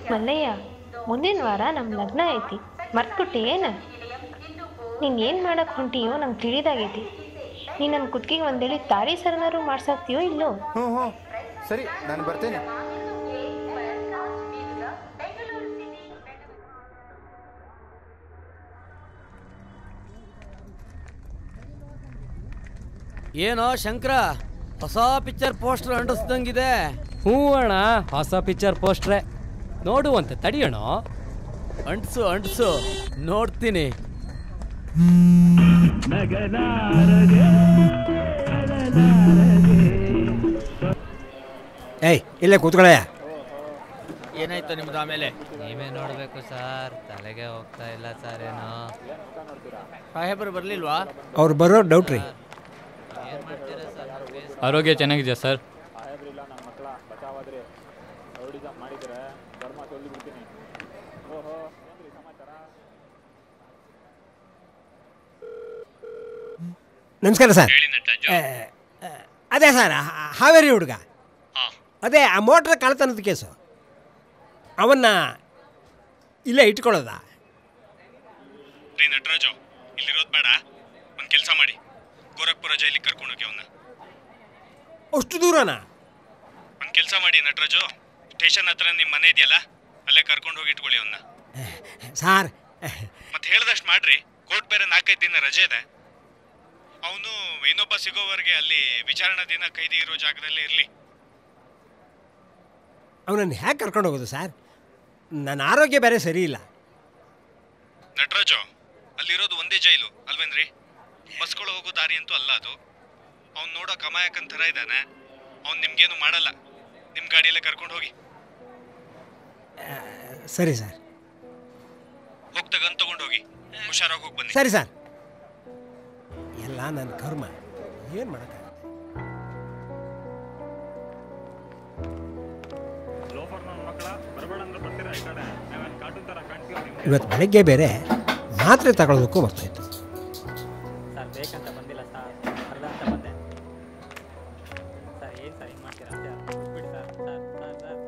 ಮಲ್ಲಯ್ಯ, ಮುಂದಿನ ವಾರ ನಮ್ಮ ಲಗ್ನ ಐತಿ, ಮರ್ತ್ಬಿಟ್ಟಿ ಏನು? ನೀನು ಏನು ಮಾಡಕ್ಕೆ ಹೊಂಟಿಯೋ ನಂಗೆ ತಿಳಿದಾಗೈತಿ. ನೀನು ನನ್ನ ಕುತ್ತಿಗೆ ಒಂದೇಳಿ ತಾಳಿ ಸರನಾರು ಮಾಡ್ಸಾಕ್ತೀಯೋ ಇಲ್ಲೋ? ಹ್ಞೂ ಸರಿ, ನಾನು ಬರ್ತೇನೆ. ಏನೋ ಶಂಕರ, ಹೊಸ ಪಿಕ್ಚರ್ ಪೋಸ್ಟರ್ ಅಂಟಿಸ್ದಂಗಿದೆ. ಹ್ಞೂ ಅಣ್ಣ, ಹೊಸ ಪಿಕ್ಚರ್ ಪೋಸ್ಟ್ರೆ. ನೋಡುವಂತೆ ತಡಿಯೋಣ. ಅಂಟಿಸು ಅಂಟಿಸು, ನೋಡ್ತೀನಿ. ಏಯ್, ಇಲ್ಲೇ ಕೂತ್ಕೊಳ್ಳಯ್ಯ. ಏನಾಯ್ತು ನಿಮ್ದು? ಆಮೇಲೆ ನೀವೇ ನೋಡಬೇಕು ಸರ್, ತಲೆಗೆ ಹೋಗ್ತಾ ಇಲ್ಲ ಸರ್. ಏನೋ ಸಾಹೇಬರು ಬರಲಿಲ್ವಾ? ಅವ್ರು ಬರೋ ಡೌಟ್ ರೀ. ಆರೋಗ್ಯ ಚೆನ್ನಾಗಿದೆಯಾ ಸರ್? ನಮಸ್ಕಾರ ಸರ್. ಅದೇ ಸರ್, ಹಾವೇರಿ ಹುಡುಗ. ಅದೇ ಆ ಮೋಟ್ರ್ ಕಳ್ತನದ ಕೇಸು. ಅವನ್ನ ಇಲ್ಲೇ ಇಟ್ಕೊಳ್ಳೋದ? ರೀ ನಟರಾಜು, ಇಲ್ಲಿರೋದು ಬೇಡ, ಒಂದು ಕೆಲಸ ಮಾಡಿ, ಗೋರಖ್ಪುರ ಜೈಲಿಗೆ ಕರ್ಕೊಂಡೋಗಿ ಅವನ್ನ. ಅಷ್ಟು ದೂರನಾ? ಒಂದು ಕೆಲಸ ಮಾಡಿ ನಟರಾಜು, ಸ್ಟೇಷನ್ ಹತ್ರ ನಿಮ್ಮ ಮನೆ ಇದೆಯಲ್ಲ, ಅಲ್ಲೇ ಕರ್ಕೊಂಡು ಹೋಗಿ ಇಟ್ಕೊಳ್ಳಿ ಅವನ್ನ. ಸಾರ್ ಮತ್ತೆ ಹೇಳ್ದಷ್ಟು ಮಾಡ್ರಿ, ಕೋರ್ಟ್ ಬೇರೆ 4-5 ದಿನ ರಜೆ ಇದೆ. ಅವನು ಇನ್ನೊಬ್ಬ ಸಿಗೋವರೆಗೆ ಅಲ್ಲಿ ವಿಚಾರಣಾ ದಿನ ಕೈದಿ ಇರೋ ಜಾಗದಲ್ಲೇ ಇರಲಿ. ಅವನನ್ನು ಹೇಗೆ ಕರ್ಕೊಂಡು ಹೋಗೋದು ಸರ್? ನನ್ನ ಆರೋಗ್ಯ ಬೇರೆ ಸರಿ ಇಲ್ಲ. ನಟರಾಜು, ಅಲ್ಲಿರೋದು ಒಂದೇ ಜೈಲು ಅಲ್ವೇನ್ರಿ? ಬಸ್ಗಳು ಹೋಗೋ ದಾರಿ ಅಂತೂ ಅಲ್ಲ ಅದು. ಅವ್ನು ನೋಡೋಕೆ ಅಮಾಯಕನ್ ಥರ ಇದ್ದಾನೆ. ಅವ್ನು ನಿಮ್ಗೇನು ಮಾಡಲ್ಲ, ನಿಮ್ಮ ಗಾಡಿಯಲ್ಲೇ ಕರ್ಕೊಂಡು ಹೋಗಿ. ಸರಿ ಸರ್. ಹೋಗ್ತಗಂತ ತಗೊಂಡೋಗಿ, ಹುಷಾರಾಗಿ ಹೋಗಿ ಬನ್ನಿ. ಸರಿ ಸರ್. ಎಲ್ಲ ನನ್ನ ಕರ್ಮ, ಏನು ಮಾಡೋಕ್ಕಾಗಲ್ಲ. ಇವತ್ತು ಬೆಳಗ್ಗೆ ಬೇರೆ ಮಾತ್ರೆ ತಗೊಳ್ಳೋದಕ್ಕೂ ಬರ್ತಾಯಿತ್ತು. ಸರ್ ಬೇಕಂತ ಬಂದಿಲ್ಲ ಸರ್, ಅರ್ಧ ಅಂತ ಬಂದೆ ಸರ್. ಏನು ಸರ್ ಹಿಂಗೆ ಮಾಡ್ತೀರಾ ಸರ್? ಬಿಡಿ ಸರ್. ಸರ್ ಸರ್ ಸರ್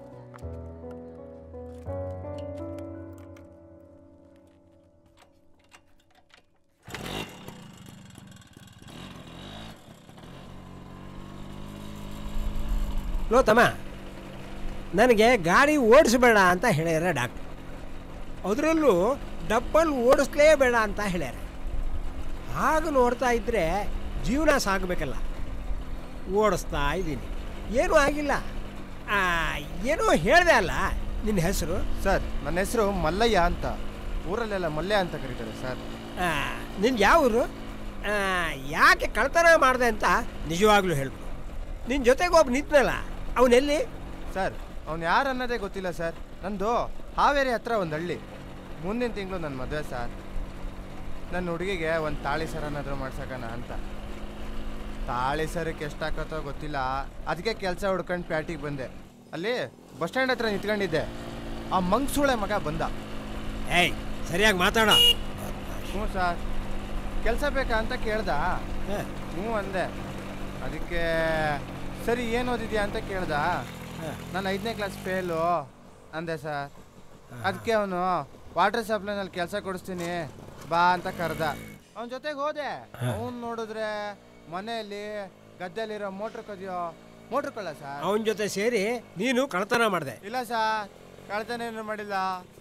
ಲೋ ತಮ್ಮ, ನನಗೆ ಗಾಡಿ ಓಡಿಸಬೇಡ ಅಂತ ಹೇಳ್ಯಾರ ಡಾಕ್ಟ್ರು. ಅದರಲ್ಲೂ ಡಬ್ಬಲ್ ಓಡಿಸ್ಲೇಬೇಡ ಅಂತ ಹೇಳ್ಯಾರ. ಹಾಗೆ ನೋಡ್ತಾ ಇದ್ದರೆ ಜೀವನ ಸಾಗಬೇಕಲ್ಲ. ಓಡಿಸ್ತಾ ಇದ್ದೀನಿ, ಏನೂ ಆಗಿಲ್ಲ. ಏನೋ ಹೇಳಿದೆ ಅಲ್ಲ, ನಿನ್ನ ಹೆಸರು? ಸರ್, ನನ್ನ ಹೆಸರು ಮಲ್ಲಯ್ಯ ಅಂತ. ಊರಲ್ಲೆಲ್ಲ ಮಲ್ಯ ಅಂತ ಕರೀತಾರೆ ಸರ್. ನಿನ್ನ ಯಾವ ಊರು? ಯಾಕೆ ಕಳ್ತನ ಮಾಡಿದೆ ಅಂತ ನಿಜವಾಗ್ಲೂ ಹೇಳ್ಬಿಡು. ನಿನ್ನ ಜೊತೆಗೆ ಒಬ್ಬ ನಿಂತನಲ್ಲ, ಅವನೆಲ್ಲಿ? ಸರ್, ಅವ್ನು ಯಾರು ಅನ್ನೋದೇ ಗೊತ್ತಿಲ್ಲ ಸರ್. ನಂದು ಹಾವೇರಿ ಹತ್ರ ಒಂದು ಹಳ್ಳಿ. ಮುಂದಿನ ತಿಂಗಳು ನನ್ನ ಮದುವೆ ಸರ್. ನನ್ನ ಹುಡುಗಿಗೆ ಒಂದು ತಾಳಿ ಸರನಾದರೂ ಮಾಡ್ಸೋಣ ಅಂತ. ತಾಳಿ ಸರಕ್ಕೆ ಎಷ್ಟು ಹಾಕತ್ತೋ ಗೊತ್ತಿಲ್ಲ, ಅದಕ್ಕೆ ಕೆಲಸ ಹುಡ್ಕೊಂಡು ಪ್ಯಾಟಿಗೆ ಬಂದೆ. ಅಲ್ಲಿ ಬಸ್ ಸ್ಟ್ಯಾಂಡ್ ಹತ್ರ ನಿಂತ್ಕೊಂಡಿದ್ದೆ. ಆ ಮಂಗ್ಸೂಳೆ ಮಗ ಬಂದ. ಏಯ್, ಸರಿಯಾಗಿ ಮಾತಾಡ. ಹ್ಞೂ ಸರ್, ಕೆಲಸ ಬೇಕಾ ಅಂತ ಕೇಳ್ದ. ಹ್ಞೂ ಅಂದೆ. ಅದಕ್ಕೆ ಸರಿ, ಏನು ಓದಿದ್ಯಾ ಅಂತ ಕೇಳ್ದ. ನಾನು 5ನೇ ಕ್ಲಾಸ್ ಫೇಲು ಅಂದೆ ಸರ್. ಅದಕ್ಕೆ ಅವನು ವಾಟರ್ ಸಪ್ಲೈನಲ್ಲಿ ಕೆಲಸ ಕೊಡಿಸ್ತೀನಿ ಬಾ ಅಂತ ಕರೆದ. ಅವನ ಜೊತೆಗೆ ಹೋದೆ. ಅವನು ನೋಡಿದ್ರೆ ಮನೆಯಲ್ಲಿ ಗದ್ದೆಯಲ್ಲಿರೋ ಮೋಟ್ರ್ ಕಳ್ಳ ಸರ್. ಅವನ ಜೊತೆ ಸೇರಿ ನೀನು ಕಳ್ತನ ಮಾಡಿದೆ? ಇಲ್ಲ ಸರ್, ಕಳ್ತನ ಏನು ಮಾಡಿಲ್ಲ.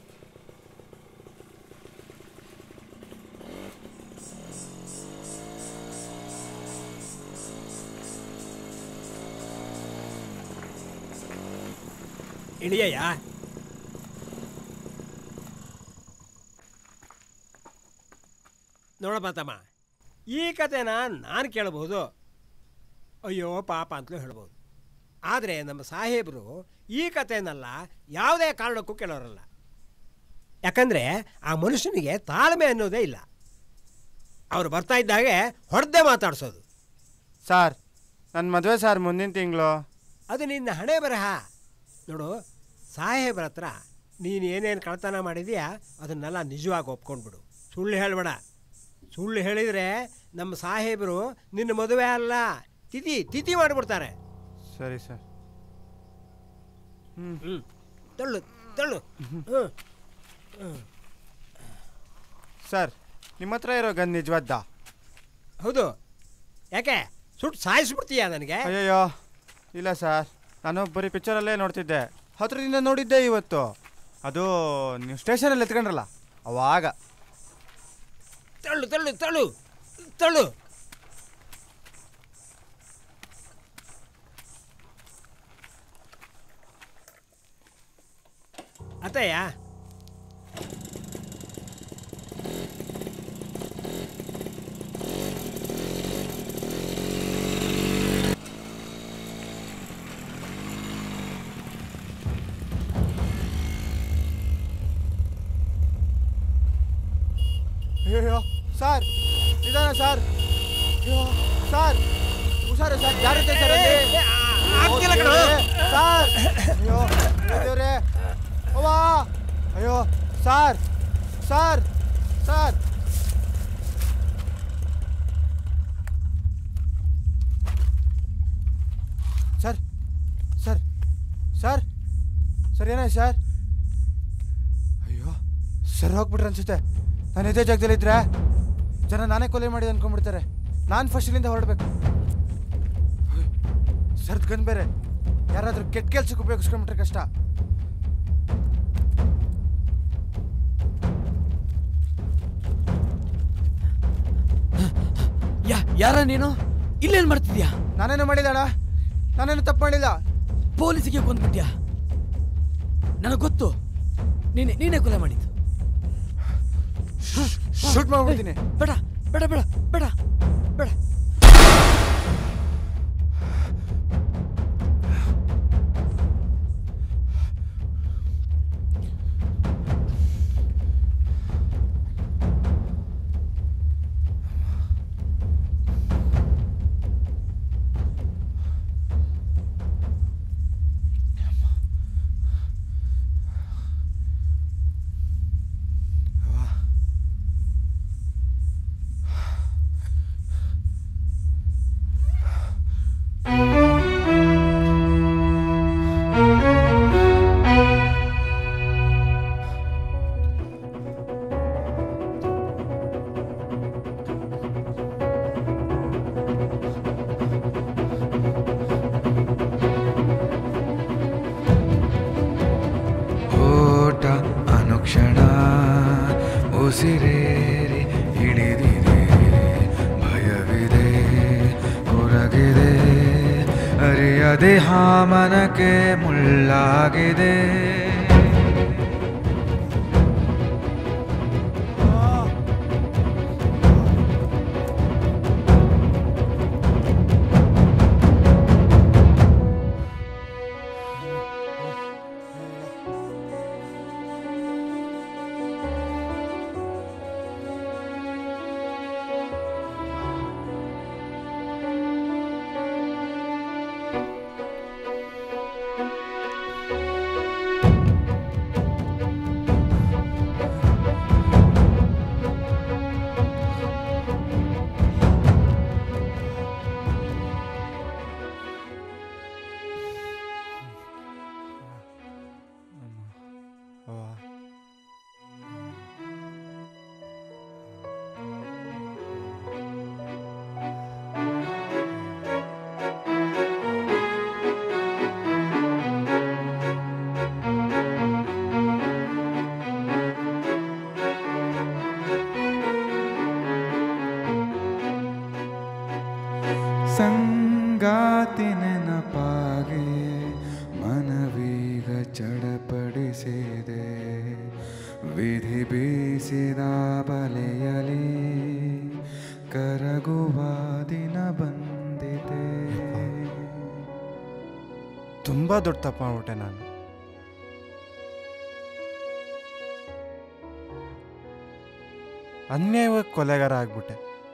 ಇಳಿಯಯ್ಯ. ನೋಡಪ್ಪ ತಮ್ಮ, ಈ ಕಥೆನ ನಾನು ಕೇಳಬಹುದು, ಅಯ್ಯೋ ಪಾಪ ಅಂತಲೂ ಹೇಳ್ಬೋದು. ಆದರೆ ನಮ್ಮ ಸಾಹೇಬರು ಈ ಕಥೆನೆಲ್ಲ ಯಾವುದೇ ಕಾರಣಕ್ಕೂ ಕೇಳೋರಲ್ಲ. ಯಾಕಂದರೆ ಆ ಮನುಷ್ಯನಿಗೆ ತಾಳ್ಮೆ ಅನ್ನೋದೇ ಇಲ್ಲ. ಅವರು ಬರ್ತಾ ಇದ್ದಾಗೆ ಹೊಡೆದೇ ಮಾತಾಡ್ಸೋದು. ಸರ್, ನನ್ನ ಮದುವೆ ಸರ್ ಮುಂದಿನ ತಿಂಗಳು. ಅದು ನಿನ್ನ ಹಣೆ ಬರಹ. ನೋಡು, ಸಾಹೇಬ್ರ ಹತ್ರ ನೀನು ಏನೇನು ಕಳ್ತನ ಮಾಡಿದೀಯಾ ಅದನ್ನೆಲ್ಲ ನಿಜವಾಗಿ ಒಪ್ಕೊಂಡ್ಬಿಡು. ಸುಳ್ಳು ಹೇಳಬೇಡ. ಸುಳ್ಳು ಹೇಳಿದರೆ ನಮ್ಮ ಸಾಹೇಬರು ನಿನ್ನ ಮದುವೆ ಅಲ್ಲ, ತಿಥಿ ಮಾಡಿಬಿಡ್ತಾರೆ. ಸರಿ ಸರ್. ತಳ್ಳು ತಳ್ಳು. ಸರ್ ನಿಮ್ಮ ಹತ್ರ ಇರೋ ಗನ್ ನಿಜವಾದ್ದ? ಹೌದು. ಯಾಕೆ ಸುಟ್ಟು ಸಾಯಿಸ್ಬಿಡ್ತೀಯಾ ನನಗೆ? ಅಯ್ಯಯ್ಯೋ ಇಲ್ಲ ಸರ್, ನಾನು ಬರೀ ಪಿಕ್ಚರಲ್ಲೇ ನೋಡ್ತಿದ್ದೆ, ಹತ್ರದಿಂದ ನೋಡಿದ್ದೆ ಇವತ್ತು. ಅದು ನೀವು ಸ್ಟೇಷನಲ್ಲಿ ಎತ್ಕೊಂಡ್ರಲ್ಲ ಅವಾಗ. ತಳ್ಳು ತಳ್ಳು ತಳ್ಳು ತಳ್ಳು. ಅತ್ತಯ್ಯ, ಅಯ್ಯೋ ಸರ್ ಇದಾನ ಸರ್? ಅಯ್ಯೋ ಸರ್ ಹುಷಾರು ಸರ್, ಜಾಗ್ರತೆ ಸರ್ ಅಲ್ಲಿ. ಆಗ್ತಿಲ್ಲ ಕಣೋ. ಸರ್ ಅಯ್ಯೋ ದೇವ್ರೇ, ಅವ್ವಾ ಅಯ್ಯೋ sir sir sir. Sir sir sir sir ಏನಾಯ್ತು ಸರ್? ಅಯ್ಯೋ ಸರ್ ಹೋಗ್ಬಿಟ್ರೆ ಅನ್ಸುತ್ತೆ. ನಾನು ಇದೇ ಜಾಗದಲ್ಲಿದ್ದರೆ ಜನ ನಾನೇ ಕೊಲೆ ಮಾಡಿದೆ ಅಂದ್ಕೊಂಡ್ಬಿಡ್ತಾರೆ. ನಾನು ಫಸ್ಟ್ ಇಲ್ಲಿಂದ ಹೊರಡಬೇಕು. ಸರ್ದ್ ಗನ್ ಬೇರೆ, ಯಾರಾದರೂ ಕೆಟ್ಟ ಕೆಲ್ಸಕ್ಕೆ ಉಪಯೋಗಿಸ್ಕೊಂಡ್ಬಿಟ್ರೆ ಕಷ್ಟ. ಯಾರ ನೀನು? ಇಲ್ಲೇನು ಮಾಡ್ತಿದ್ಯಾ? ನಾನೇನು ಮಾಡಿಲ್ಲ ಅಣ್ಣ, ನಾನೇನು ತಪ್ಪು ಮಾಡಿಲ್ಲ. ಪೊಲೀಸಿಗೆ ಕೊಂದ್ಬಿಟ್ಯಾ? ನನಗೆ ಗೊತ್ತು, ನೀನೇ ಕೊಲೆ ಮಾಡಿದ್ದು. ಶೂಟ್ ಮಾಡ್ಬಿಡ್ತೀನಿ. ಬೇಡ ಬೇಡ ಬೇಡ ಬೇಡ ಬೇಡ. ಅನುಕ್ಷಣ ಉಸಿರೇರಿ ಹಿಡಿದಿದೆ, ಭಯವಿದೆ ಹೊರಗಿದೆ, ಅರಿಯದೆ ಹಾಮನಕ್ಕೆ ಮುಳ್ಳಾಗಿದೆ. ಸಂಗಾತಿ ನೆನಪಾಗೆ ಮನವೀಗ ಚಡಪಡಿಸಿದೆ, ವಿಧಿ ಬೀಸಿದ ಬಲೆಯಲಿ ಕರಗುವ ದಿನ ಬಂದಿದೆ. ತುಂಬ ದೊಡ್ಡ ತಪ್ಪು ಮಾಡ್ಬಿಟ್ಟೆ ನಾನು. ಅನ್ಯಾಯವಾಗಿ ಕೊಲೆಗಾರ ಆಗ್ಬಿಟ್ಟೆ.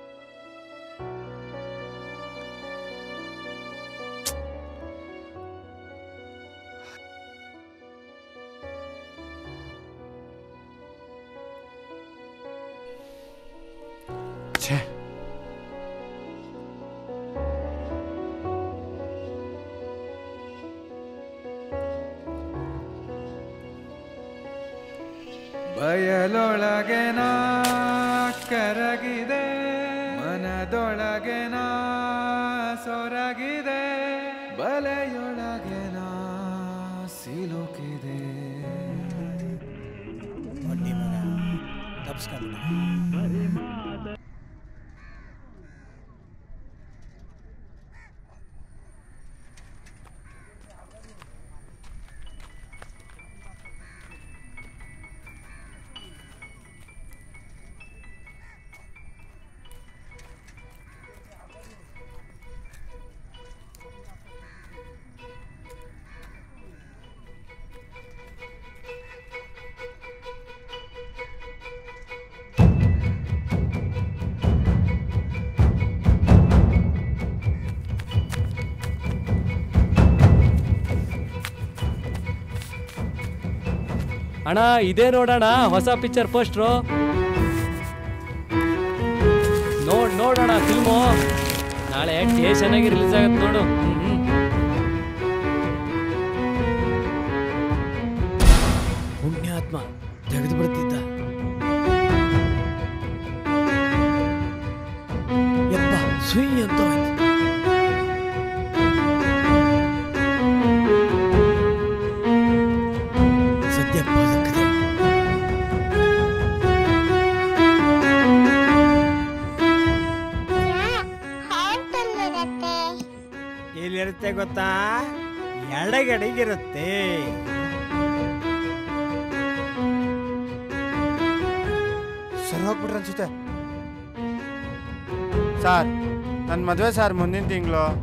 ಛೇ, ಬಯಲೊಳಗೆ ನಾ ಕರಗಿದೆ ಮನದೊಳಗೆ ನಾ ಸೊರಗಿದೆ ಬಲೆಯೊಳಗೆ ನಾ ಸಿಲುಕಿದೆ ತಪ್ಪಿಸ್ಕೊಂಡ್ಬಿಡ. ಅಣ್ಣ ಇದೇ ನೋಡೋಣ ಹೊಸ ಪಿಕ್ಚರ್ ಪೋಸ್ಟ್ರು. ನೋಡೋಣ ಫಿಲ್ಮು ನಾಳೆ ಚೆನ್ನಾಗಿ ರಿಲೀಸ್ ಆಗತ್ತೆ ನೋಡು. ಪುಣ್ಯಾತ್ಮ ತೆಗೆದು ಬಿಡ್ತಿದ್ದ. ಯಪ್ಪ ಸುಯ್ ಅಂತ ಹೋಯ್ತು. ಸದ್ಯ ಬದುಕಿದೆ. ಎಲ್ಲಿರುತ್ತೆ ಗೊತ್ತಾ? ಎಡಗಡೆಗಿರುತ್ತೆ. ಸರ್ ಹೋಗ್ಬಿಟ್ರೆ ಅನ್ಸುತ್ತೆ. ಸರ್ ನನ್ನ ಮದುವೆ ಸರ್ ಮುಂದಿನ ತಿಂಗಳು.